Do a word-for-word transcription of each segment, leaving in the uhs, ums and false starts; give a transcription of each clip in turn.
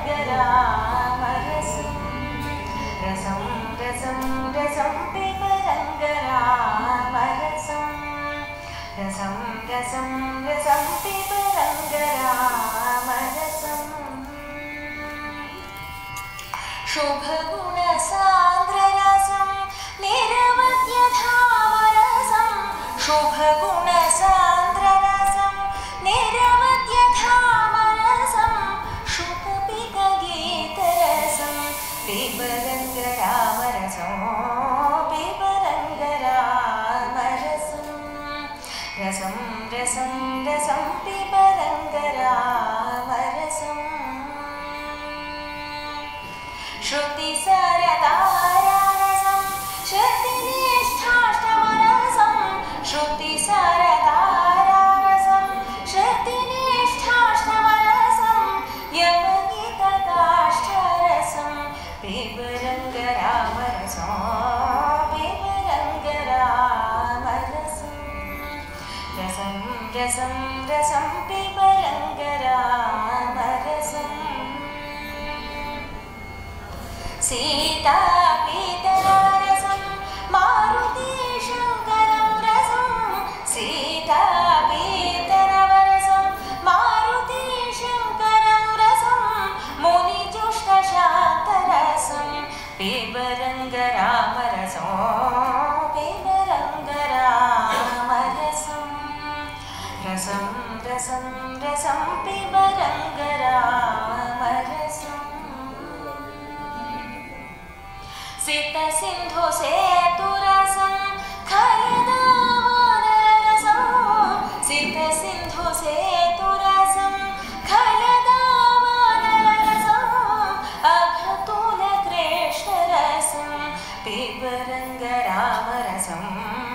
पिबरङ्गरामरसं रसं रसं रसं पिबरङ्गरामरसं रसं रसं रसं पिबरङ्गरामरसं शुभगुणसान्द्ररसं निरवध्यधामरसं शुभगुणसान्द्ररसं निरवध्यधामरसं शुभपिकगीतरसं पिबरङ्गरामरसं पिबरङ्गरामरसं रसं रसं रसं पिबरङ्गरामरसं श्रुतिसारतारारसं श्रुतिनिष्ठाष्टमरसं श्रुतिसारतारारसं श्रुतिनिष्ठाष्टमरसं यमगीतकाष्ठरसं पिबरङ्गरामरसं पिबरङ्गरामरसं रसं रसं रसं पिबरङ्गरामरसं सीतापीतरसं मारुतिशङ्करं रसं सीतापीतरसं मारुतिशङ्करं रसं मुनिजुष्टशान्तरसं पिबरङ्गरामरसं पिबरङ्गरामरसं रसं रसं रसं पिबरङ्गरामरसं सितसिन्धुसेतुरसं खलदावानरसं सितसिन्धुसेतुरसं खलदावानरसं अघतुलकृष्णरसं पिबरङ्गरामरसं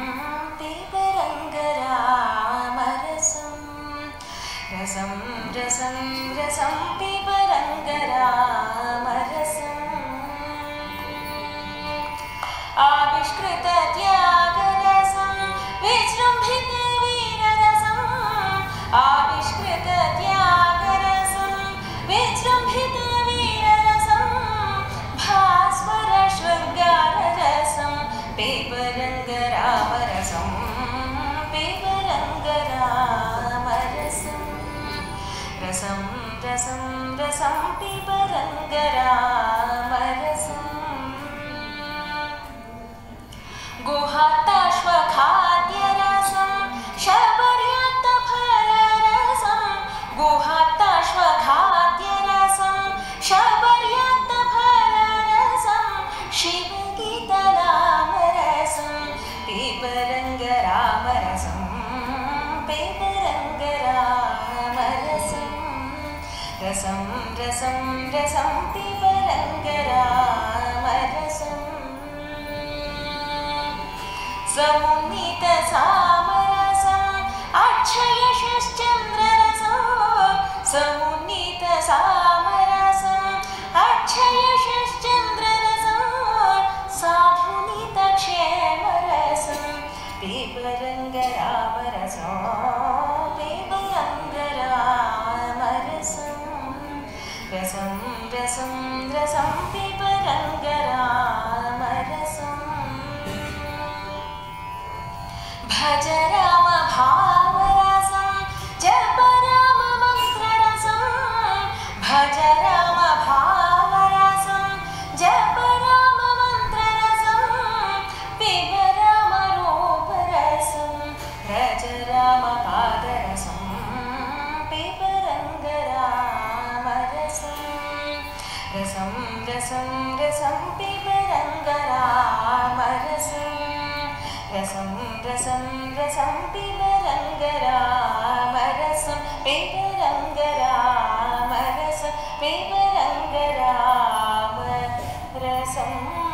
पिबरङ्गरामरसं रसं रसं रसं पिबरङ्गरामरसं आविष्कृतत्यागरसं विजृम्भितवीररसं आविष्कृतत्यागरसं विजृम्भितवीररसं भास्वरशृङ्गाररसं पिबरङ्गरामरसं पिबरङ्गरामरसं रसं रसं रसं पिबरङ्गरामरसं गुहात्ताश्वखाद्यरसं शबर्यत्तफलरसं गुहात्ताश्वखाद्यरसं शबर्यत्तफलरसं शिवगीतनामरसं पिबरङ्गरामरसं पिबरङ्गरामरसं रसं रसं रसं पिबरङ्गरामरसं समुन्नीतसामरसं अक्षयशश्चन्द्ररसं समुन्नीतसामरसं अक्षयशश्चन्द्ररसं साधुनीतक्षेमरसं पिबरङ्गरामरसं पिबरङ्गरामरसं रसं रसं रसं पिबरङ्गरामरसं भज राम भावरसं जप राम मन्त्ररसं भज राम भावरसं जप राम मन्त्ररसं पिब राम रूपरसं रज राम पादरसं पिबरङ्गरामरसं रसं रसं रसं पिबरङ्गरामरसं रसं रसं रसं पिबरङ्गरामरसं पिबरङ्गरामरसं पिबरङ्गरामरसं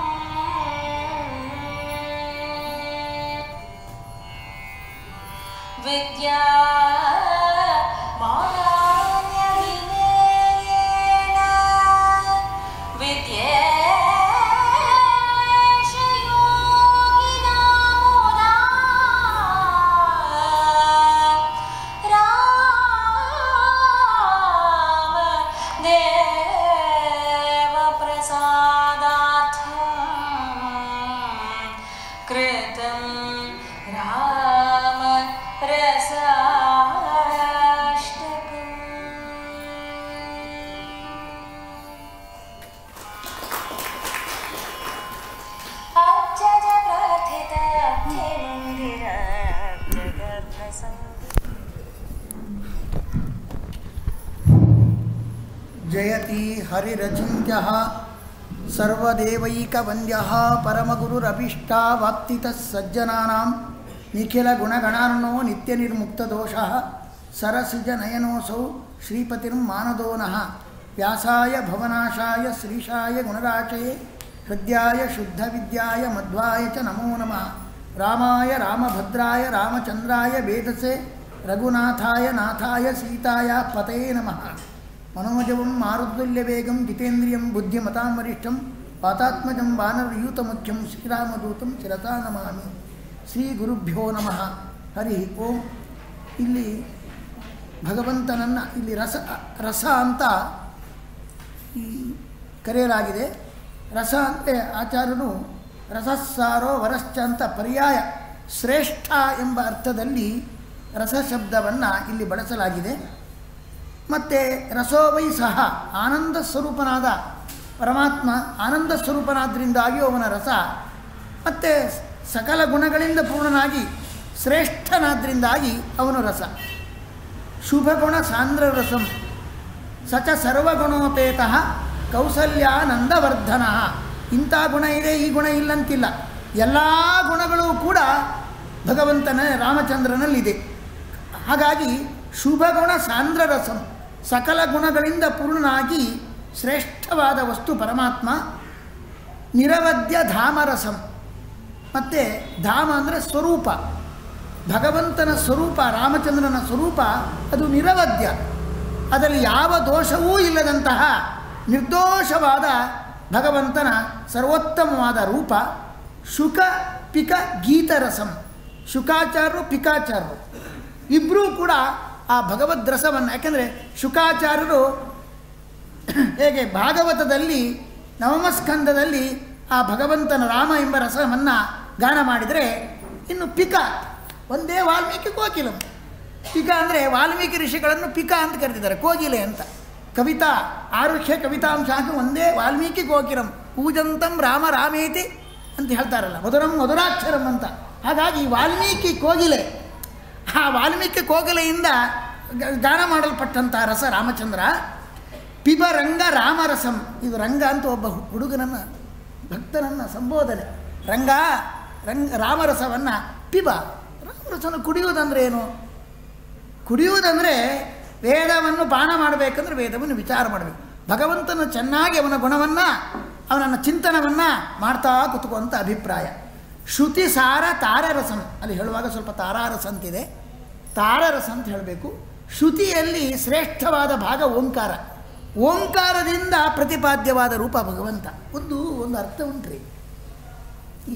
विद्या कृतं राम रसाष्टकम् अब्जज प्रार्थित अब्धिमन्दिर जयति हरिरचिन्त्यः सर्वदेवैकवन्द्यः परमगुरुरभीष्टावाप्तितः सज्जनानां निखिलगुणगणार्णो नित्यनिर्मुक्तदोषः सरसिजनयनोऽसौ श्रीपतिर्मानदो नः व्यासाय भवनाशाय श्रीशाय गुणराशये हृद्याय शुद्धविद्याय मध्वाय च नमो नमः रामाय रामभद्राय रामचन्द्राय वेदसे रघुनाथाय नाथाय सीताय पतये नमः मनोजवं मारुतुल्यवेगं जितेन्द्रियं बुद्धिमतां वरिष्ठं वातात्मजं वानरयूतमुख्यं श्रीरामदूतं शिरसा नमामि ಶ್ರೀ ಗುರುಭ್ಯೋ ನಮಃ ಹರಿ ಓಂ. ಇಲ್ಲಿ ಭಗವಂತನನ್ನು ಇಲ್ಲಿ ರಸ ರಸ ಅಂತ ಈ ಕರೆಯಲಾಗಿದೆ. ರಸ ಅಂದರೆ ಆಚಾರ್ಯರು ರಸಸ್ಸಾರೋ ವರಶ್ಚ ಅಂತ ಪರ್ಯಾಯ ಶ್ರೇಷ್ಠ ಎಂಬ ಅರ್ಥದಲ್ಲಿ ರಸ ಶಬ್ದವನ್ನು ಇಲ್ಲಿ ಬಳಸಲಾಗಿದೆ. ಮತ್ತು ರಸೋವೈ ಸಹ ಆನಂದ ಸ್ವರೂಪನಾದ ಪರಮಾತ್ಮ ಆನಂದ ಸ್ವರೂಪನಾದ್ರಿಂದಾಗಿ ಅವನ ರಸ, ಮತ್ತು ಸಕಲ ಗುಣಗಳಿಂದ ಪೂರ್ಣನಾಗಿ ಶ್ರೇಷ್ಠನಾದ್ರಿಂದಾಗಿ ಅವನು ರಸ. ಶುಭಗುಣ ಸಾಂದ್ರ ರಸಂ ಸಚ ಸರ್ವಗುಣೋಪೇತಃ ಕೌಸಲ್ಯಾನಂದವರ್ಧನ. ಇಂಥ ಗುಣ ಇದೆ ಈ ಗುಣ ಇಲ್ಲಂತಿಲ್ಲ, ಎಲ್ಲ ಗುಣಗಳು ಕೂಡ ಭಗವಂತನ ರಾಮಚಂದ್ರನಲ್ಲಿದೆ. ಹಾಗಾಗಿ ಶುಭಗುಣ ಸಾಂದ್ರ ರಸಂ, ಸಕಲ ಗುಣಗಳಿಂದ ಪೂರ್ಣನಾಗಿ ಶ್ರೇಷ್ಠವಾದ ವಸ್ತು ಪರಮಾತ್ಮ. ನಿರವಧ್ಯ ಧಾಮರಸಂ, ಮತ್ತು ಧಾಮ ಅಂದರೆ ಸ್ವರೂಪ, ಭಗವಂತನ ಸ್ವರೂಪ ರಾಮಚಂದ್ರನ ಸ್ವರೂಪ ಅದು ನಿರವಧ್ಯ, ಅದರಲ್ಲಿ ಯಾವ ದೋಷವೂ ಇಲ್ಲದಂತಹ ನಿರ್ದೋಷವಾದ ಭಗವಂತನ ಸರ್ವೋತ್ತಮವಾದ ರೂಪ. ಶುಕ ಪಿಕ ಗೀತರಸಂ, ಶುಕಾಚಾರ್ಯರು ಪಿಕಾಚಾರ್ಯರು ಇಬ್ಬರೂ ಕೂಡ ಆ ಭಗವದ್ ರಸವನ್ನು, ಯಾಕೆಂದರೆ ಶುಕಾಚಾರ್ಯರು ಹೇಗೆ ಭಾಗವತದಲ್ಲಿ ನವಮಸ್ಕಂದದಲ್ಲಿ ಆ ಭಗವಂತನ ರಾಮ ಎಂಬ ರಸವನ್ನು ಗಾನ ಮಾಡಿದರೆ, ಇನ್ನು ಪಿಕ ಒಂದೇ ವಾಲ್ಮೀಕಿ ಕೋಕಿಲಂ. ಪಿಕ ಅಂದರೆ ವಾಲ್ಮೀಕಿ ಋಷಿಗಳನ್ನು ಪಿಕ ಅಂತ ಕರೆದಿದ್ದಾರೆ, ಕೋಗಿಲೆ ಅಂತ. ಕವಿತಾ ಆರುಷ್ಯ ಕವಿತಾಂಶಾಂಶ ಒಂದೇ ವಾಲ್ಮೀಕಿ ಕೋಕಿಲಂ ಪೂಜಂತಂ ರಾಮ ರಾಮೇತಿ ಅಂತ ಹೇಳ್ತಾರಲ್ಲ, ಮಧುರಂ ಮಧುರಾಕ್ಷರಂ ಅಂತ. ಹಾಗಾಗಿ ವಾಲ್ಮೀಕಿ ಕೋಗಿಲೆ, ಆ ವಾಲ್ಮೀಕಿ ಕೋಗಿಲೆಯಿಂದ ಗಾನ ಮಾಡಲ್ಪಟ್ಟಂಥ ರಸ ರಾಮಚಂದ್ರ. ಪಿಬ ರಂಗ ರಾಮರಸಂ, ಇದು ರಂಗ ಅಂತ ಒಬ್ಬ ಹುಡುಗನನ್ನು ಭಕ್ತನನ್ನು ಸಂಬೋಧನೆ. ರಂಗ ರಂಗ ರಾಮರಸವನ್ನು ಪಿಬ, ರಾಮರಸವನ್ನು ಕುಡಿಯುವುದಂದರೆ ಏನು? ಕುಡಿಯುವುದಂದರೆ ವೇದವನ್ನು ಪಾನ ಮಾಡಬೇಕಂದ್ರೆ ವೇದವನ್ನು ವಿಚಾರ ಮಾಡಬೇಕು, ಭಗವಂತನ ಚೆನ್ನಾಗಿ ಅವನ ಗುಣವನ್ನು ಅವನನ್ನು ಚಿಂತನವನ್ನು ಮಾಡ್ತಾ ಕೂತ್ಕೊಂತ ಅಭಿಪ್ರಾಯ. ಶ್ರುತಿ ಸಾರ ತಾರರಸಂ, ಅಲ್ಲಿ ಹೇಳುವಾಗ ಸ್ವಲ್ಪ ತಾರಾರಸ ಅಂತಿದೆ, ತಾರರಸ ಅಂತ ಹೇಳಬೇಕು. ಶ್ರುತಿಯಲ್ಲಿ ಶ್ರೇಷ್ಠವಾದ ಭಾಗ ಓಂಕಾರ, ಓಂಕಾರದಿಂದ ಪ್ರತಿಪಾದ್ಯವಾದ ರೂಪ ಭಗವಂತ. ಒಂದು ಒಂದು ಅರ್ಥ ಉಂಟ್ರಿ, ಈ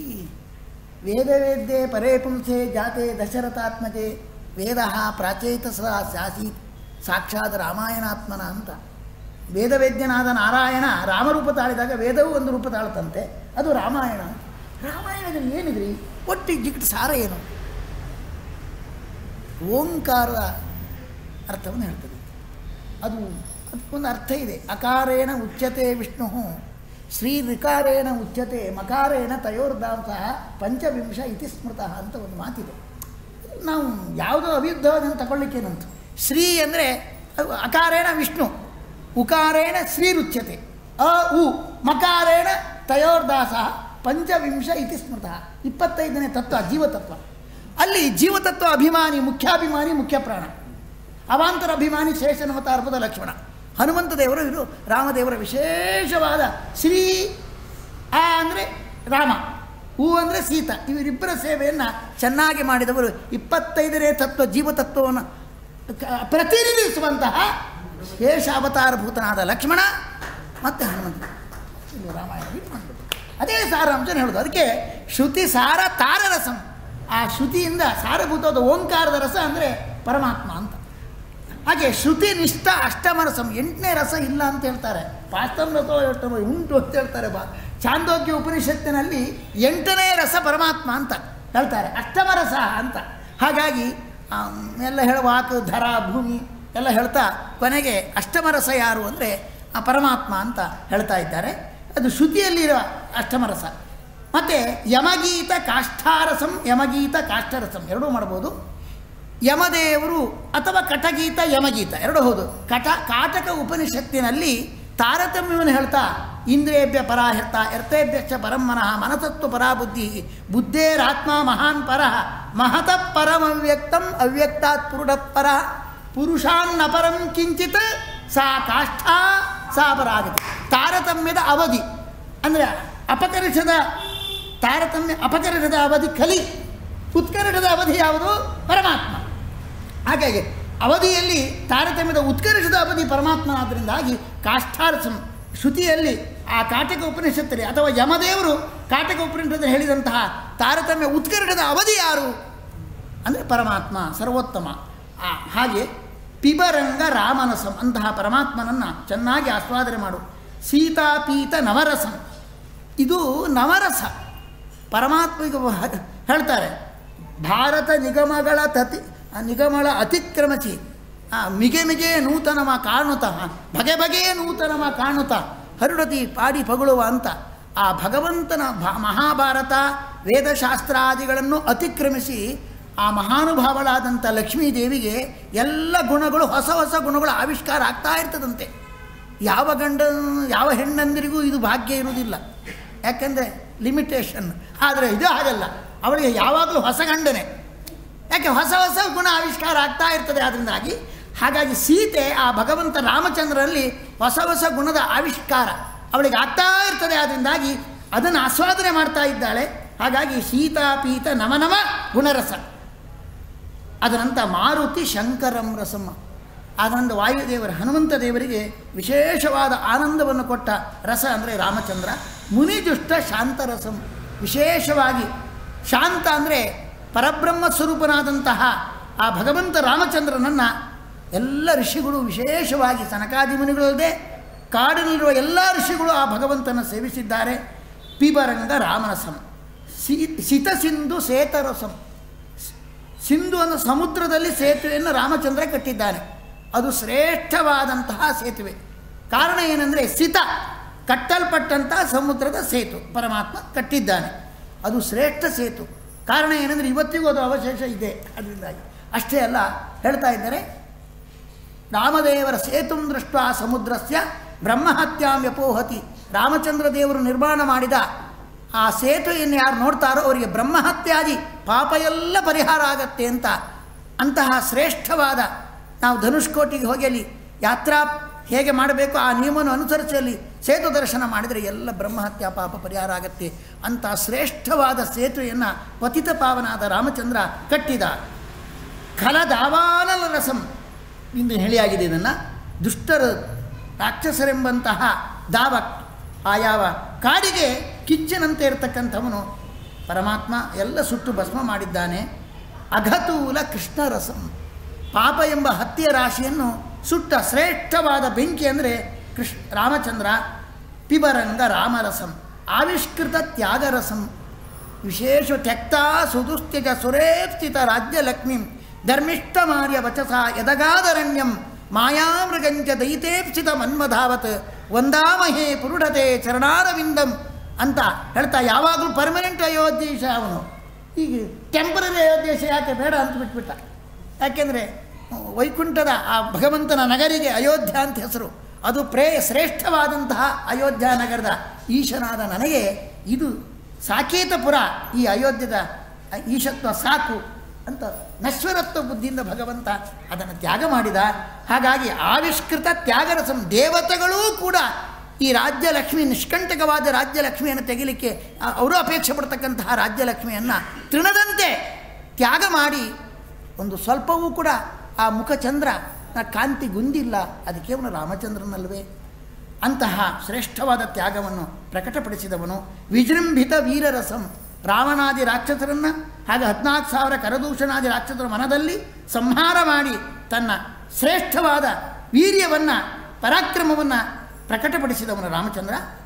ವೇದವೇದ್ಯೆ ಪರೇ ಪುಂಸೆ ಜಾತೆ ದಶರಥಾತ್ಮಜೆ ವೇದ ಪ್ರಾಚೇತಸ ಸ್ಯಾಸೀತ್ ಸಾಕ್ಷಾತ್ ರಾಮಾಯಣಾತ್ಮನ ಅಂತ. ವೇದವೇದ್ಯನಾದ ನಾರಾಯಣ ರಾಮರೂಪ ತಾಳಿದಾಗ ವೇದವೂ ಒಂದು ರೂಪ ತಾಳ್ತಂತೆ, ಅದು ರಾಮಾಯಣ. ರಾಮಾಯಣದಲ್ಲಿ ಏನಿದ್ರಿ ಒಟ್ಟಿಗೆ ಜಿಗಿಟ್ ಸಾರ ಏನು? ಓಂಕಾರ ಅರ್ಥವನ್ನು ಹೇಳ್ತದೆ. ಅದು ಅದಕ್ಕೊಂದು ಅರ್ಥ ಇದೆ. ಅಕಾರೇಣ ಉಚ್ಯತೆ ವಿಷ್ಣು ಶ್ರೀ ಋಕಾರೇಣ ಉಚ್ಯತೆ ಮಕಾರೇಣ ತಯೋರ್ದಾಂಸ ಪಂಚವಿಂಶ ಇತಿ ಸ್ಮೃತಃ ಅಂತ ಒಂದು ಮಾತಿದೆ. ನಾವು ಯಾವುದೋ ಅವಿಯುದ್ಧವಾದನ್ನು ತಗೊಳ್ಳಿಕ್ಕೇನಂತ. ಶ್ರೀ ಅಂದರೆ ಅಕಾರೇಣ ವಿಷ್ಣು, ಉಕಾರೇಣ ಶ್ರೀರುಚ್ಯತೆ, ಅ ಉ ಮಕಾರೇಣ ತಯೋರ್ದಾಸ ಪಂಚವಿಂಶ ಇತಿ ಸ್ಮೃತಃ. ಇಪ್ಪತ್ತೈದನೇ ತತ್ವ ಜೀವತತ್ವ. ಅಲ್ಲಿ ಜೀವತತ್ವ ಅಭಿಮಾನಿ, ಮುಖ್ಯಾಭಿಮಾನಿ ಮುಖ್ಯ ಪ್ರಾಣ, ಅವಾಂತರ ಅಭಿಮಾನಿ ಶೇಷನವತಾರ್ಪದ ಲಕ್ಷ್ಮಣ. ಹನುಮಂತ ದೇವರು ಇವರು ರಾಮದೇವರ ವಿಶೇಷವಾದ ಶ್ರೀ. ಆ ಅಂದರೆ ರಾಮ, ಹೂ ಅಂದರೆ ಸೀತಾ. ಇವರಿಬ್ಬರ ಸೇವೆಯನ್ನು ಚೆನ್ನಾಗಿ ಮಾಡಿದವರು ಇಪ್ಪತ್ತೈದನೇ ತತ್ವ ಜೀವತತ್ವವನ್ನು ಪ್ರತಿನಿಧಿಸುವಂತಹ ಶೇಷ ಅವತಾರಭೂತನಾದ ಲಕ್ಷ್ಮಣ ಮತ್ತು ಹನುಮಂತ. ಇಲ್ಲಿ ರಾಮಾಯಣ ಮಾಡಿಬಿಟ್ಟು ಅದೇ ಸಾರಾಂಶನ ಹೇಳೋದು. ಅದಕ್ಕೆ ಶ್ರುತಿ ಸಾರ ತಾರರಸಂ, ಆ ಶ್ರುತಿಯಿಂದ ಸಾರಭೂತವಾದ ಓಂಕಾರದ ರಸ ಅಂದರೆ ಪರಮಾತ್ಮ ಅಂತ. ಹಾಗೆ ಶ್ರುತಿ ನಿಷ್ಠ ಅಷ್ಟಮ ರಸಂ, ಎಂಟನೇ ರಸ ಇಲ್ಲ ಅಂತ ಹೇಳ್ತಾರೆ. ಪಾಸ್ತಂ ರಸೋ ಎಷ್ಟಮೋ ಉಂಟು ಅಂತ ಹೇಳ್ತಾರೆ. ಬಾ ಛಾಂದೋಗ್ಯ ಉಪನಿಷತ್ತಿನಲ್ಲಿ ಎಂಟನೇ ರಸ ಪರಮಾತ್ಮ ಅಂತ ಹೇಳ್ತಾರೆ, ಅಷ್ಟಮ ರಸ ಅಂತ. ಹಾಗಾಗಿ ಎಲ್ಲ ಹೇಳುವ ವಾಕು ಧರ ಭೂಮಿ ಎಲ್ಲ ಹೇಳ್ತಾ ಕೊನೆಗೆ ಅಷ್ಟಮ ರಸ ಯಾರು ಅಂದರೆ ಆ ಪರಮಾತ್ಮ ಅಂತ ಹೇಳ್ತಾ ಇದ್ದಾರೆ. ಅದು ಶ್ರುತಿಯಲ್ಲಿರುವ ಅಷ್ಟಮ ರಸ. ಮತ್ತು ಯಮಗೀತ ಕಾಷ್ಠಾರಸಂ, ಯಮಗೀತ ಕಾಷ್ಠರಸಂ ಎರಡೂ ಮಾಡ್ಬೋದು. ಯಮದೇವರು ಅಥವಾ ಕಟಗೀತ ಯಮಗೀತ ಎರಡೂ ಹೌದು. ಕಟ ಕಾಟಕ ಉಪನಿಷತ್ತಿನಲ್ಲಿ ತಾರತಮ್ಯವನ್ನು ಹೇಳ್ತಾ ಇಂದ್ರಿಯೇಭ್ಯ ಪರಾಹರ್ತ ಎರ್ತೇಭ್ಯಶ್ಚ ಪರಂ ಮನಃ ಮನಸತ್ವ ಪರಾ ಬುದ್ಧಿ ಬುದ್ಧೇರಾತ್ಮ ಮಹಾನ್ ಪರಃ ಮಹತಃ ಪರಮವ್ಯಕ್ತಂ ಅವ್ಯಕ್ತಾತ್ ಪುರುಢಃ ಪರಃ ಪುರುಷಾನ್ನಪರಂ ಕಿಂಚಿತ್ ಸಾ ಕಾಷ್ಠಾ ಸಾ ಪರಾಗತಿ. ತಾರತಮ್ಯದ ಅವಧಿ ಅಂದರೆ ಅಪಕರ್ಷದ ತಾರತಮ್ಯ ಅಪಕರ್ಷದ ಅವಧಿ ಕಲಿ, ಉತ್ಕರ್ಷದ ಅವಧಿ ಯಾವುದು? ಪರಮಾತ್ಮ. ಹಾಗಾಗಿ ಅವಧಿಯಲ್ಲಿ ತಾರತಮ್ಯದ ಉತ್ಕರ್ಷದ ಅವಧಿ ಪರಮಾತ್ಮ. ಆದ್ದರಿಂದಾಗಿ ಕಾಷ್ಠಾರಸಂ ಶ್ರುತಿಯಲ್ಲಿ ಆ ಕಾಟಕ ಉಪನಿಷತ್ತಲ್ಲಿ ಅಥವಾ ಯಮದೇವರು ಕಾಟಕ ಉಪನಿಷತ್ತಲ್ಲಿ ಹೇಳಿದಂತಹ ತಾರತಮ್ಯ ಉತ್ಕರ್ಷದ ಅವಧಿ ಯಾರು ಅಂದರೆ ಪರಮಾತ್ಮ, ಸರ್ವೋತ್ತಮ. ಹಾಗೆ ಪಿಬರಂಗ ರಾಮನಸಂ ಅಂತಹ ಪರಮಾತ್ಮನನ್ನು ಚೆನ್ನಾಗಿ ಆಸ್ವಾದನೆ ಮಾಡು. ಸೀತಾಪೀತ ನವರಸಂ, ಇದು ನವರಸ. ಪರಮಾತ್ಮಿಗೆ ಹೇಳ್ತಾರೆ ಭಾರತ ನಿಗಮಗಳ ತತಿ ನಿಗಮಗಳ ಅತಿಕ್ರಮಿಸಿ ಮಿಗೆ ಮಿಗೆ ನೂತನವ ಕಾಣುತ್ತ ಬಗೆ ಬಗೆಯ ನೂತನವ ಕಾಣುತ್ತ ಹರುಡತಿ ಪಾಡಿ ಪಗುಳುವ ಅಂತ ಆ ಭಗವಂತನ ಭ ಮಹಾಭಾರತ ವೇದಶಾಸ್ತ್ರಾದಿಗಳನ್ನು ಅತಿಕ್ರಮಿಸಿ ಆ ಮಹಾನುಭಾವಳಾದಂಥ ಲಕ್ಷ್ಮೀದೇವಿಗೆ ಎಲ್ಲ ಗುಣಗಳು ಹೊಸ ಹೊಸ ಗುಣಗಳು ಆವಿಷ್ಕಾರ ಆಗ್ತಾ ಇರ್ತದಂತೆ. ಯಾವ ಗಂಡ ಯಾವ ಹೆಣ್ಣಂದಿರಿಗೂ ಇದು ಭಾಗ್ಯ ಇರುವುದಿಲ್ಲ, ಯಾಕೆಂದರೆ ಲಿಮಿಟೇಷನ್. ಆದರೆ ಇದು ಹಾಗಲ್ಲ, ಅವಳಿಗೆ ಯಾವಾಗಲೂ ಹೊಸ ಗಂಡನೆ, ಯಾಕೆ ಹೊಸ ಹೊಸ ಗುಣ ಆವಿಷ್ಕಾರ ಆಗ್ತಾ ಇರ್ತದೆ. ಅದರಿಂದಾಗಿ ಹಾಗಾಗಿ ಸೀತೆ ಆ ಭಗವಂತ ರಾಮಚಂದ್ರನಲ್ಲಿ ಹೊಸ ಹೊಸ ಗುಣದ ಆವಿಷ್ಕಾರ ಅವಳಿಗೆ ಆಗ್ತಾ ಇರ್ತದೆ. ಅದರಿಂದಾಗಿ ಅದನ್ನು ಆಸ್ವಾದನೆ ಮಾಡ್ತಾ ಇದ್ದಾಳೆ. ಹಾಗಾಗಿ ಸೀತಾಪೀತ ನಮನಮ ಗುಣರಸ. ಅದರಂತ ಮಾರುತಿ ಶಂಕರಂ ರಸಮ್ಮ, ಅದರಿಂದ ವಾಯುದೇವರ ಹನುಮಂತ ದೇವರಿಗೆ ವಿಶೇಷವಾದ ಆನಂದವನ್ನು ಕೊಟ್ಟ ರಸ ಅಂದರೆ ರಾಮಚಂದ್ರ. ಮುನಿಜುಷ್ಟ ಶಾಂತರಸಂ, ವಿಶೇಷವಾಗಿ ಶಾಂತ ಅಂದರೆ ಪರಬ್ರಹ್ಮ ಸ್ವರೂಪನಾದಂತಹ ಆ ಭಗವಂತ ರಾಮಚಂದ್ರನನ್ನು ಎಲ್ಲ ಋಷಿಗಳು ವಿಶೇಷವಾಗಿ ಸನಕಾದಿ ಮುನಿಗಳಲ್ಲದೆ ಕಾಡಿನಲ್ಲಿರುವ ಎಲ್ಲ ಋಷಿಗಳು ಆ ಭಗವಂತನ ಸೇವಿಸಿದ್ದಾರೆ. ಪಿಬರಂಗ ರಾಮರಸಂ. ಸಿ ಸಿತ ಸಿಂಧು ಸೇತರಸಂ, ಸಿಂಧು ಅನ್ನೋ ಸಮುದ್ರದಲ್ಲಿ ಸೇತುವೆಯನ್ನು ರಾಮಚಂದ್ರ ಕಟ್ಟಿದ್ದಾನೆ. ಅದು ಶ್ರೇಷ್ಠವಾದಂತಹ ಸೇತುವೆ. ಕಾರಣ ಏನೆಂದರೆ ಸಿತ ಕಟ್ಟಲ್ಪಟ್ಟಂತಹ ಸಮುದ್ರದ ಸೇತು ಪರಮಾತ್ಮ ಕಟ್ಟಿದ್ದಾನೆ. ಅದು ಶ್ರೇಷ್ಠ ಸೇತು. ಕಾರಣ ಏನೆಂದರೆ ಇವತ್ತಿಗೂ ಅದು ಅವಶೇಷ ಇದೆ. ಅದರಿಂದಾಗಿ ಅಷ್ಟೇ ಅಲ್ಲ, ಹೇಳ್ತಾ ಇದ್ದಾರೆ ರಾಮದೇವರ ಸೇತುಂ ದೃಷ್ಟ ಸಮುದ್ರಸ್ಯ ಬ್ರಹ್ಮಹತ್ಯಾಂ ವ್ಯಪೋಹತಿ. ರಾಮಚಂದ್ರ ದೇವರು ನಿರ್ಮಾಣ ಮಾಡಿದ ಆ ಸೇತುವೆಯನ್ನು ಯಾರು ನೋಡ್ತಾರೋ ಅವರಿಗೆ ಬ್ರಹ್ಮಹತ್ಯಾದಿ ಪಾಪ ಎಲ್ಲ ಪರಿಹಾರ ಆಗತ್ತೆ ಅಂತ. ಅಂತಹ ಶ್ರೇಷ್ಠವಾದ ನಾವು ಧನುಷ್ಕೋಟಿಗೆ ಹೋಗಿ ಅಲ್ಲಿ ಯಾತ್ರಾ ಹೇಗೆ ಮಾಡಬೇಕು ಆ ನಿಯಮವನ್ನು ಅನುಸರಿಸಲಿ ಸೇತು ದರ್ಶನ ಮಾಡಿದರೆ ಎಲ್ಲ ಬ್ರಹ್ಮಹತ್ಯಾ ಪಾಪ ಪರಿಹಾರ ಆಗತ್ತೆ. ಅಂತಹ ಶ್ರೇಷ್ಠವಾದ ಸೇತುವೆಯನ್ನು ಪತಿತ ಪಾವನಾದ ರಾಮಚಂದ್ರ ಕಟ್ಟಿದ. ಖಲದಾವಾನಲ ರಸಂ ಇಂದು ಹೇಳಿಯಾಗಿದೆ. ಇದನ್ನು ದುಷ್ಟರು ರಾಕ್ಷಸರೆಂಬಂತಹ ದಾವ ಆ ಯಾವ ಕಾಡಿಗೆ ಕಿಚ್ಚನಂತೆ ಇರತಕ್ಕಂಥವನು ಪರಮಾತ್ಮ ಎಲ್ಲ ಸುಟ್ಟು ಭಸ್ಮ ಮಾಡಿದ್ದಾನೆ. ಅಘತೂಲ ಕೃಷ್ಣರಸಂ, ಪಾಪ ಎಂಬ ಹತ್ಯೆ ರಾಶಿಯನ್ನು ಸುಟ್ಟ ಶ್ರೇಷ್ಠವಾದ ಬೆಂಕಿ ಅಂದರೆ ಕೃಷ್ಣ ರಾಮಚಂದ್ರ. ಪಿಬರಂಗ ರಾಮರಸಂ ಆವಿಷ್ಕೃತ ತ್ಯಾಗರಸಂ, ವಿಶೇಷ ತ್ಯಕ್ತ ಸುದುಸ್ತ್ಯಜ ಸುರೇಪ್ಸಿತ ರಾಜ್ಯಲಕ್ಷ್ಮೀಂ ಧರ್ಮಿಷ್ಠಮಾರ್ಯ ವಚಸ ಯದಗಾದರಣ್ಯಂ ಮಾಯಾಮೃಗಂಚ ದೈತೇಪ್ಸಿತ ಮನ್ಮಧಾವತ್ ವಂದಾಮಹೇ ಪುರುಢತೆ ಚರಣಾರವಿಂದಂ ಅಂತ ಹೇಳ್ತಾ ಯಾವಾಗಲೂ ಪರ್ಮನೆಂಟ್ ಅಯೋಧ್ಯೇಶ ಅವನು. ಈಗ ಟೆಂಪರರಿ ಅಯೋಧ್ಯೇಶ ಯಾಕೆ ಬೇಡ ಅಂತ ಬಿಟ್ಬಿಟ್ಟ. ಯಾಕೆಂದರೆ ವೈಕುಂಠದ ಆ ಭಗವಂತನ ನಗರಿಗೆ ಅಯೋಧ್ಯ ಅಂತ ಹೆಸರು. ಅದು ಪ್ರೇ ಶ್ರೇಷ್ಠವಾದಂತಹ ಅಯೋಧ್ಯ ನಗರದ ಈಶನಾದ ನನಗೆ ಇದು ಸಾಕೇತಪುರ, ಈ ಅಯೋಧ್ಯದ ಈಶತ್ವ ಸಾಕು ಅಂತ ನಶ್ವರತ್ವ ಬುದ್ಧಿಯಿಂದ ಭಗವಂತ ಅದನ್ನು ತ್ಯಾಗ ಮಾಡಿದ. ಹಾಗಾಗಿ ಆವಿಷ್ಕೃತ ತ್ಯಾಗರಸಂ, ದೇವತೆಗಳೂ ಕೂಡ ಈ ರಾಜ್ಯಲಕ್ಷ್ಮಿ ನಿಷ್ಕಂಟಕವಾದ ರಾಜ್ಯಲಕ್ಷ್ಮಿಯನ್ನು ತೆಗಿಲಿಕ್ಕೆ ಅವರು ಅಪೇಕ್ಷೆ ಪಡ್ತಕ್ಕಂತಹ ರಾಜ್ಯಲಕ್ಷ್ಮಿಯನ್ನು ತೃಣದಂತೆ ತ್ಯಾಗ ಮಾಡಿ ಒಂದು ಸ್ವಲ್ಪವೂ ಕೂಡ ಆ ಮುಖಚಂದ್ರ ಕಾಂತಿ ಗುಂದಿಲ್ಲ. ಅದು ಕೇವಲ ರಾಮಚಂದ್ರನಲ್ವೇ. ಅಂತಹ ಶ್ರೇಷ್ಠವಾದ ತ್ಯಾಗವನ್ನು ಪ್ರಕಟಪಡಿಸಿದವನು. ವಿಜೃಂಭಿತ ವೀರರಸಂ, ರಾವಣಾದಿ ರಾಕ್ಷಸರನ್ನು ಹಾಗೆ ಹದಿನಾಲ್ಕು ಸಾವಿರ ಕರದೂಷಣಾದಿ ರಾಕ್ಷಸರ ಮನದಲ್ಲಿ ಸಂಹಾರ ಮಾಡಿ ತನ್ನ ಶ್ರೇಷ್ಠವಾದ ವೀರ್ಯವನ್ನು ಪರಾಕ್ರಮವನ್ನು ಪ್ರಕಟಪಡಿಸಿದವನು ರಾಮಚಂದ್ರ.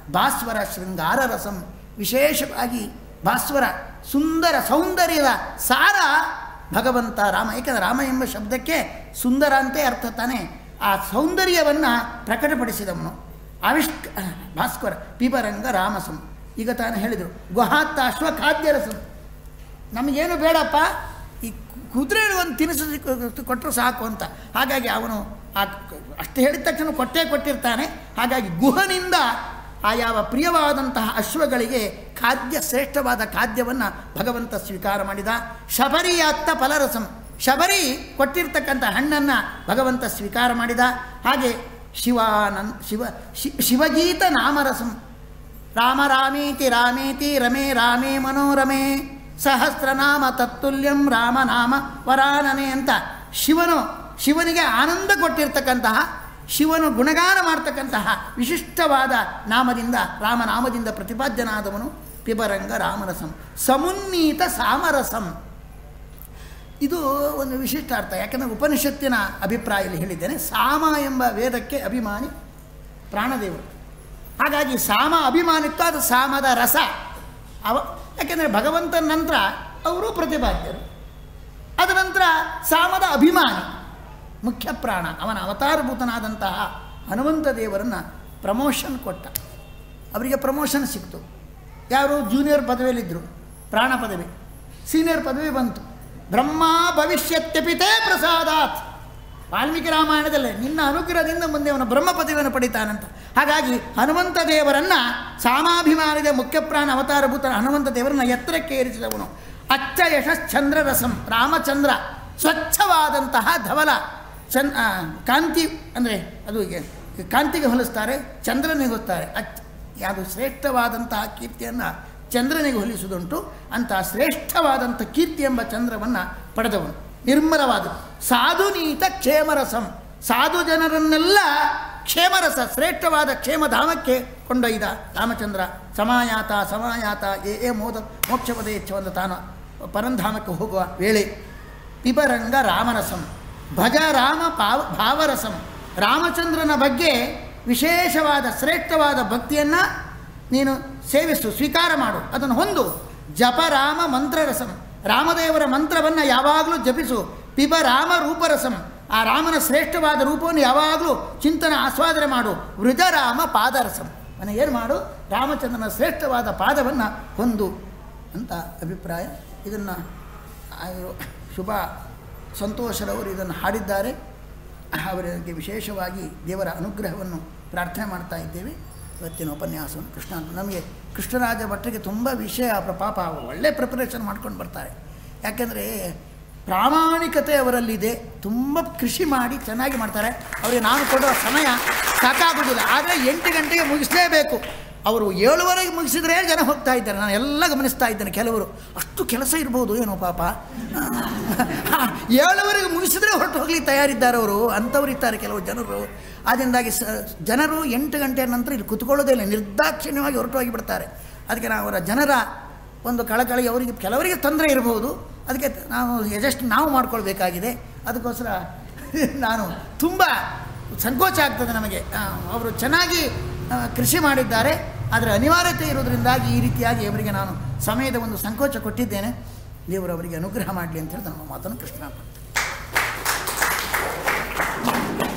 ಭಾಸ್ವರ ಶೃಂಗಾರ ರಸಂ. ವಿಶೇಷವಾಗಿ ಭಾಸ್ವರ ಸುಂದರ ಸೌಂದರ್ಯದ ಸಾರ ಭಗವಂತ ರಾಮ. ಏಕೆಂದರೆ ರಾಮ ಎಂಬ ಶಬ್ದಕ್ಕೆ ಸುಂದರ ಅಂತೇ ಅರ್ಥ ತಾನೇ. ಆ ಸೌಂದರ್ಯವನ್ನು ಪ್ರಕಟಪಡಿಸಿದವನು ಆವಿಷ್ಕ ಭಾಸ್ಕರ ಪಿಬರಂಗ ರಾಮಸಂ. ಈಗ ತಾನು ಹೇಳಿದರು ಗುಹಾತ್ತಾಶ್ವ ಖಾದ್ಯರಸಂ. ನಮಗೇನು ಬೇಡಪ್ಪ, ಈ ಕುದುರೆ ಒಂದು ತಿನಿಸು ಕೊಟ್ಟರು ಸಾಕು ಅಂತ. ಹಾಗಾಗಿ ಅವನು ಆ ಅಷ್ಟು ಹೇಳಿದ ತಕ್ಷಣ ಕೊಟ್ಟೇ ಕೊಟ್ಟಿರ್ತಾನೆ. ಹಾಗಾಗಿ ಗುಹನಿಂದ ಆ ಯಾವ ಪ್ರಿಯವಾದಂತಹ ಅಶ್ವಗಳಿಗೆ ಖಾದ್ಯ ಶ್ರೇಷ್ಠವಾದ ಖಾದ್ಯವನ್ನು ಭಗವಂತ ಸ್ವೀಕಾರ ಮಾಡಿದ. ಶಬರಿಯಾತ್ತ ಫಲರಸಂ. ಶಬರಿ ಕೊಟ್ಟಿರ್ತಕ್ಕಂಥ ಹಣ್ಣನ್ನು ಭಗವಂತ ಸ್ವೀಕಾರ ಮಾಡಿದ. ಹಾಗೆ ಶಿವಾನಂದ ಶಿವ ಶಿವಗೀತ ನಾಮರಸಂ. ರಾಮ ರಾಮೇತಿ ರಾಮೇತಿ ರಮೇ ರಾಮೇ ಮನೋರಮೇ ಸಹಸ್ರನಾಮ ತತ್ತುಲ್ಯಂ ರಾಮನಾಮ ವರಾನನೆ ಅಂತ ಶಿವನು ಶಿವನಿಗೆ ಆನಂದ ಕೊಟ್ಟಿರ್ತಕ್ಕಂತಹ, ಶಿವನು ಗುಣಗಾನ ಮಾಡ್ತಕ್ಕಂತಹ ವಿಶಿಷ್ಟವಾದ ನಾಮದಿಂದ, ರಾಮನಾಮದಿಂದ ಪ್ರತಿಪಾದ್ಯನಾದವನು ಪಿಬರಂಗ ರಾಮರಸಂ. ಸಮುನ್ನೀತ ಸಾಮರಸಂ. ಇದು ಒಂದು ವಿಶಿಷ್ಟ ಅರ್ಥ. ಯಾಕೆಂದರೆ ಉಪನಿಷತ್ತಿನ ಅಭಿಪ್ರಾಯದಲ್ಲಿ ಹೇಳಿದ್ದೇನೆ, ಸಾಮ ಎಂಬ ವೇದಕ್ಕೆ ಅಭಿಮಾನಿ ಪ್ರಾಣದೇವರು. ಹಾಗಾಗಿ ಸಾಮ ಅಭಿಮಾನಿತ್ವ, ಅದು ಸಾಮದ ರಸ. ಅವ ಯಾಕೆಂದರೆ ಭಗವಂತನ ನಂತರ ಅವರು ಪ್ರತಿಪಾದ್ಯರು. ಅದರ ನಂತರ ಸಾಮದ ಅಭಿಮಾನಿ ಮುಖ್ಯ ಪ್ರಾಣ. ಅವನ ಅವತಾರಭೂತನಾದಂತಹ ಹನುಮಂತ ದೇವರನ್ನು ಪ್ರಮೋಷನ್ ಕೊಟ್ಟ. ಅವರಿಗೆ ಪ್ರಮೋಷನ್ ಸಿಕ್ತು. ಯಾರು ಜೂನಿಯರ್ ಪದವಿಯಲ್ಲಿದ್ದರು, ಪ್ರಾಣ ಪದವಿ. ಸೀನಿಯರ್ ಪದವಿ ಬಂತು. ಬ್ರಹ್ಮ ಭವಿಷ್ಯತ್ಯಪಿತೇ ಪ್ರಸಾದಾತ್. ವಾಲ್ಮೀಕಿ ರಾಮಾಯಣದಲ್ಲೇ ನಿನ್ನ ಅನುಗ್ರಹದಿಂದ ಮುಂದೆ ಅವನು ಬ್ರಹ್ಮ ಪದವಿಯನ್ನು ಪಡಿತಾನಂತ. ಹಾಗಾಗಿ ಹನುಮಂತ ದೇವರನ್ನು ಸಾಮಾಭಿಮಾನಿದ ಮುಖ್ಯಪ್ರಾಣ ಅವತಾರಭೂತ ಹನುಮಂತ ದೇವರನ್ನು ಎತ್ತರಕ್ಕೆ ಏರಿಸಿದವನು. ಅಚ್ಚ ಯಶಶ್ಚಂದ್ರ ರಸಂ. ರಾಮಚಂದ್ರ ಸ್ವಚ್ಛವಾದಂತಹ ಧವಲ ಚಂದ್ ಕಾಂತಿ, ಅಂದರೆ ಅದು ಕಾಂತಿಗೆ ಹೋಲಿಸ್ತಾರೆ, ಚಂದ್ರನಿಗೆ ಹೋಲಿಸ್ತಾರೆ. ಅಚ್ ಯಾವುದು ಶ್ರೇಷ್ಠವಾದಂತಹ ಕೀರ್ತಿಯನ್ನು ಚಂದ್ರನಿಗೆ ಹೋಲಿಸುವುದುಂಟು. ಅಂತಹ ಶ್ರೇಷ್ಠವಾದಂಥ ಕೀರ್ತಿ ಎಂಬ ಚಂದ್ರವನ್ನು ಪಡೆದವನು. ನಿರ್ಮಲವಾದ ಸಾಧುನೀತ ಕ್ಷೇಮರಸಂ. ಸಾಧು ಜನರನ್ನೆಲ್ಲ ಕ್ಷೇಮರಸ, ಶ್ರೇಷ್ಠವಾದ ಕ್ಷೇಮಧಾಮಕ್ಕೆ ಕೊಂಡೊಯ್ದ ರಾಮಚಂದ್ರ. ಸಮಾಯಾತ ಸಮಾಯಾತ ಏ ಏ ಮೋದ ಮೋಕ್ಷಪದ ಹೆಚ್ಚುವಂತ ತಾನು ಪರಂಧಾಮಕ್ಕೆ ಹೋಗುವ ವೇಳೆ. ಪಿಬರಂಗ ರಾಮರಸಂ. ಭಜ ರಾಮ ಪಾವ ಭಾವರಸಂ. ರಾಮಚಂದ್ರನ ಬಗ್ಗೆ ವಿಶೇಷವಾದ ಶ್ರೇಷ್ಠವಾದ ಭಕ್ತಿಯನ್ನು ನೀನು ಸೇವಿಸು, ಸ್ವೀಕಾರ ಮಾಡು, ಅದನ್ನು ಹೊಂದು. ಜಪ ರಾಮ ಮಂತ್ರರಸಂ. ರಾಮದೇವರ ಮಂತ್ರವನ್ನು ಯಾವಾಗಲೂ ಜಪಿಸು. ಪಿಬ ರಾಮ ರೂಪರಸಂ. ಆ ರಾಮನ ಶ್ರೇಷ್ಠವಾದ ರೂಪವನ್ನು ಯಾವಾಗಲೂ ಚಿಂತನೆ ಆಸ್ವಾದನೆ ಮಾಡು. ವೃಜರಾಮ ಪಾದರಸಂ. ಮನೆ ಏನು ಮಾಡು, ರಾಮಚಂದ್ರನ ಶ್ರೇಷ್ಠವಾದ ಪಾದವನ್ನು ಹೊಂದು ಅಂತ ಅಭಿಪ್ರಾಯ. ಇದನ್ನು ಶುಭ ಸಂತೋಷರವರು ಇದನ್ನು ಹಾಡಿದ್ದಾರೆ. ಅವರಿಗೆ ವಿಶೇಷವಾಗಿ ದೇವರ ಅನುಗ್ರಹವನ್ನು ಪ್ರಾರ್ಥನೆ ಮಾಡ್ತಾ ಇದ್ದೇವೆ. ಇವತ್ತಿನ ಉಪನ್ಯಾಸವನ್ನು ಕೃಷ್ಣ ನಮಗೆ ಕೃಷ್ಣರಾಜ ಭಟ್ಟರಿಗೆ ತುಂಬ ವಿಷಯ ಪಾಪ ಒಳ್ಳೆ ಪ್ರಿಪರೇಷನ್ ಮಾಡ್ಕೊಂಡು ಬರ್ತಾರೆ. ಯಾಕೆಂದರೆ ಪ್ರಾಮಾಣಿಕತೆ ಅವರಲ್ಲಿದೆ. ತುಂಬ ಕೃಷಿ ಮಾಡಿ ಚೆನ್ನಾಗಿ ಮಾಡ್ತಾರೆ. ಅವರಿಗೆ ನಾನು ಕೊಡುವ ಸಮಯ ಸಾಕಾಗೋದಿಲ್ಲ. ಆದರೆ ಎಂಟು ಗಂಟೆಗೆ ಮುಗಿಸಲೇಬೇಕು. ಅವರು ಏಳುವರೆಗೆ ಮುಗಿಸಿದ್ರೆ ಜನ ಹೋಗ್ತಾ ಇದ್ದಾರೆ. ನಾನು ಎಲ್ಲ ಗಮನಿಸ್ತಾ ಇದ್ದೇನೆ. ಕೆಲವರು ಅಷ್ಟು ಕೆಲಸ ಇರ್ಬೋದು ಏನೋ ಪಾಪ, ಏಳುವರೆಗೆ ಮುಗಿಸಿದ್ರೆ ಹೊರಟು ಹೋಗ್ಲಿಕ್ಕೆ ತಯಾರಿದ್ದಾರೆ ಅವರು. ಅಂಥವ್ರು ಇರ್ತಾರೆ ಕೆಲವು ಜನರು. ಅದರಿಂದಾಗಿ ಸ ಜನರು ಎಂಟು ಗಂಟೆಯ ನಂತರ ಇಲ್ಲಿ ಕುತ್ಕೊಳ್ಳೋದೇ ಇಲ್ಲ, ನಿರ್ದಾಕ್ಷಿಣ್ಯವಾಗಿ ಹೊರಟು ಹೋಗಿಬಿಡ್ತಾರೆ. ಅದಕ್ಕೆ ನಾವು ಅವರ ಜನರ ಒಂದು ಕಳಕಳಿ, ಅವರಿಗೆ ಕೆಲವರಿಗೆ ತೊಂದರೆ ಇರಬಹುದು. ಅದಕ್ಕೆ ನಾವು ಎಜಸ್ಟ್ ನಾವು ಮಾಡ್ಕೊಳ್ಬೇಕಾಗಿದೆ. ಅದಕ್ಕೋಸ್ಕರ ನಾನು ತುಂಬ ಸಂಕೋಚ ಆಗ್ತದೆ ನಮಗೆ. ಅವರು ಚೆನ್ನಾಗಿ ಕೃಷಿ ಮಾಡಿದ್ದಾರೆ, ಆದರೆ ಅನಿವಾರ್ಯತೆ ಇರೋದರಿಂದಾಗಿ ಈ ರೀತಿಯಾಗಿ ಅವರಿಗೆ ನಾನು ಸಮಯದ ಒಂದು ಸಂಕೋಚ ಕೊಟ್ಟಿದ್ದೇನೆ. ದೇವರು ಅವರಿಗೆ ಅನುಗ್ರಹ ಮಾಡಲಿ ಅಂತ ಹೇಳಿ ನಮ್ಮ ಮಾತನ್ನು ಕೃಷ್ಣ